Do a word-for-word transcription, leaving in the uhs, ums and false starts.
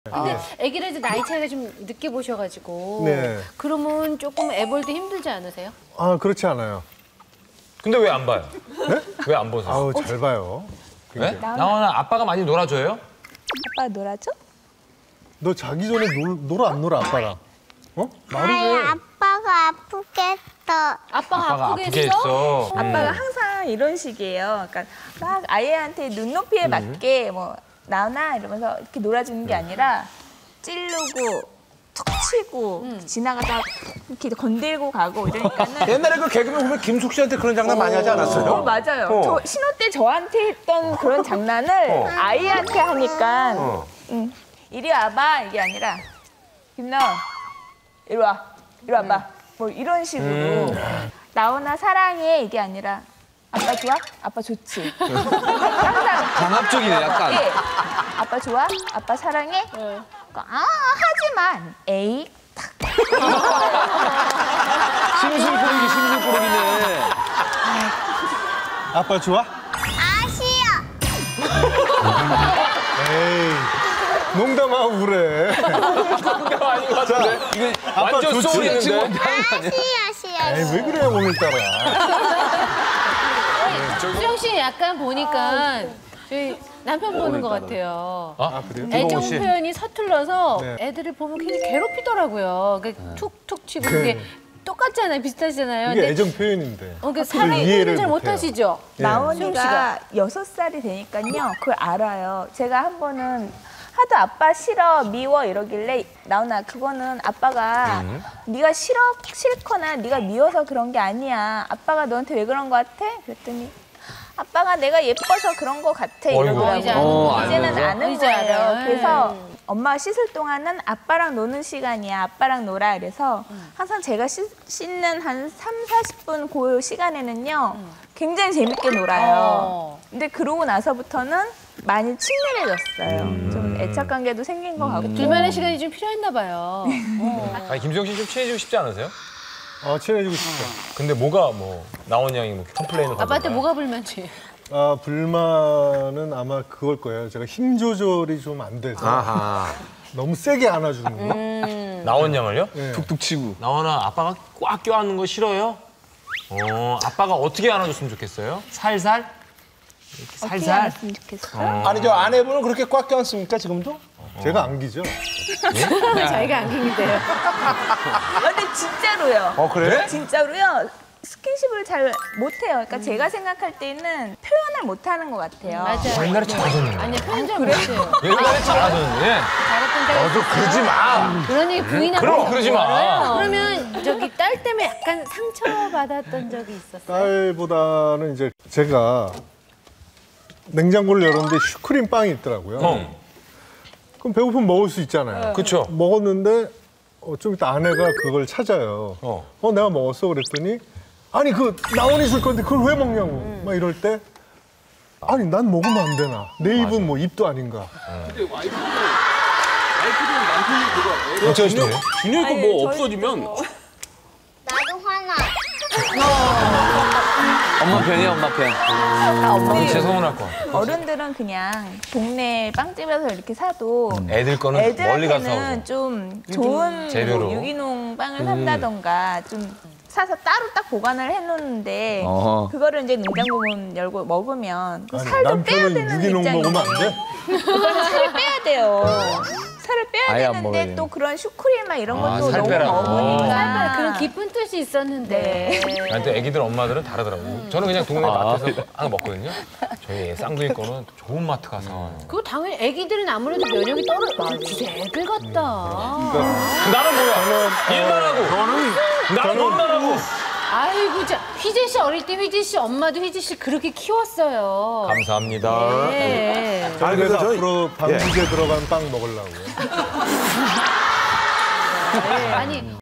근데 아. 아기를 이제 나이 차이가 좀 늦게 보셔가지고 네. 그러면 조금 애 볼 때 힘들지 않으세요? 아, 그렇지 않아요. 근데 왜 안 봐요? 네? 왜 안 보세요? 아우, 잘 봐요. 네? 나오나 아빠가 많이 놀아줘요? 아빠 놀아줘? 너 자기 전에 놀, 놀아 안 놀아, 아빠랑? 어? 말을 아이, 해. 아빠가 아프겠어. 아빠가, 아빠가 아프게 아프게 했어? 했어. 아빠가 항상 이런 식이에요. 그러니까 막 아이한테 눈높이에 맞게 뭐 나오나 이러면서 이렇게 놀아주는 게 아니라 찌르고 툭 치고 지나가다 이렇게 건들고 가고 이러니까는 옛날에 그 개그맨 보면 김숙 씨한테 그런 장난 많이 하지 않았어요? 어, 맞아요. 어. 저 신혼 때 저한테 했던 그런 장난을 어. 아이한테 하니까 어. 응, 이리 와봐 이게 아니라 김나원 이리 와 이리 와봐 뭐 이런 식으로 나오나 사랑해 이게 아니라 아빠 좋아? 아빠 좋지. 항상 강압적이네, 약간. 예. 아빠 좋아? 아빠 사랑해? 아 하지만 에이 심술 뿌리기, 심술 뿌리기네. 아빠 좋아? 아시야. 에이, 농담하고 그래. 농담 아닌 것 같은데? 이게 아빠 완전 좋지? 소리 있는데? 아시야, 아시야. 에이, 왜 그래, 오늘따라. 수영 씨 약간 보니까 저희 남편 보는 것 같아요. 아, 그래요? 애정 씨. 표현이 서툴러서 네. 애들을 보면 굉장히 괴롭히더라고요. 그러니까 툭툭 치고 그게 똑같잖아요. 비슷하잖아요. 그게 근데 애정 표현인데. 어, 그 그걸 사랑 이해를 표현을 잘 못해요. 못하시죠? 예. 나원이가 여섯 살이 되니까요. 그걸 알아요. 제가 한 번은 하도 아빠 싫어, 미워 이러길래 나훈아 그거는 아빠가 네가 싫어 싫거나 네가 미워서 그런 게 아니야. 아빠가 너한테 왜 그런 거 같아? 그랬더니 아빠가 내가 예뻐서 그런 거 같아 이러더라고요. 이제 아는 어, 거죠. 이제는 알면서? 아는 이제 거예요. 알아요. 그래서 엄마가 씻을 동안은 아빠랑 노는 시간이야. 아빠랑 놀아. 그래서 항상 제가 씻, 씻는 한 삼, 사십 분 그 시간에는요. 굉장히 재밌게 놀아요. 어. 근데 그러고 나서부터는 많이 친밀해졌어요. 좀 애착 관계도 생긴 것 같고. 둘만의 시간이 좀 필요했나 봐요. 어. 아니, 김수영 씨 좀 친해지고 싶지 않으세요? 어, 친해지고 싶죠. 근데 뭐가 뭐 나온 양이 뭐 컴플레인을 아빠한테 하던가요? 뭐가 불만이에요? 아, 불만은 아마 그걸 거예요. 제가 힘 조절이 좀 안 돼서 아하. 너무 세게 안아주는 거. 음. 나온 양을요? 네. 툭툭 치고. 나원아, 아빠가 꽉 껴안는 거 싫어요? 어, 아빠가 어떻게 안아줬으면 좋겠어요? 살살? 이렇게 어떻게 살살? 알았으면 좋겠어요? 아니, 저 아내분은 그렇게 꽉 껴안습니까, 지금도? 제가 안기죠. 자기가 안긴대요. 아, 근데 진짜로요. 어, 그래? 진짜로요. 스킨십을 잘 못해요. 그러니까 제가 생각할 때는 표현을 못하는 것 같아요. 맞아요. 옛날에 잘하셨는데. 아니요, 표현 잘 못해요. 옛날에 잘하셨는데. 잘했던 적이 너도 그러지 마. 그런 얘기 부인하고 그럼 그러지 마. 그러면 저기 딸 때문에 약간 상처받았던 적이 있었어요? 딸보다는 이제 제가 냉장고를 열었는데 슈크림 빵이 있더라고요. 어. 그럼 배고프면 먹을 수 있잖아요. 그쵸. 먹었는데 어, 좀 이따 아내가 그걸 찾아요. 어. 어, 내가 먹었어 그랬더니 아니 그 나원이 줄 건데 그걸 왜 먹냐고 막 이럴 때 아니 난 먹으면 안 되나 내 입은 뭐 입도 아닌가. 어쩌시요 준혁이 아니, 뭐 저희 없어지면 나도 화나. 엄마 편이야, 엄마 편. 다 그럼 엄마. 제 서운할 것 같아. 어른들은 그냥 동네 빵집에서 이렇게 사도 애들 거는 멀리 가서 애들한테는 사오죠. 좀 좋은 재료로. 뭐 유기농 빵을 산다던가 좀 사서 따로 딱 보관을 해놓는데 어허. 그거를 이제 냉장고문 열고 먹으면 그 아니, 살도 빼야 남편은 되는 유기농 입장인데 먹으면 안 돼? 그거는 살을 빼야 돼요. 살을 빼야 아예 안 되는데 먹어야 또 그런 슈크림이나 이런 아, 것도 살 너무 빼라고. 먹으니까 살 그런 깊은 뜻이 있었는데. 나한테 애기들 엄마들은 다르더라고요. 저는 그냥 동네 마트에서 하나 먹거든요. 저희 쌍둥이 거는 좋은 마트 가서. 그거 당연히 애기들은 아무래도 면역이 떨어져. 진짜 애들 같다. 나는 뭐야? 일만 하고. 저는 나는 놀만 하고. 아이고, 자, 휘재 씨 어릴 때 휘재 씨 엄마도 휘재 씨 그렇게 키웠어요. 감사합니다. 네. 저는 그래서 그래서 저희- 앞으로 방부제 들어간 빵 먹으려고요. 네. 아니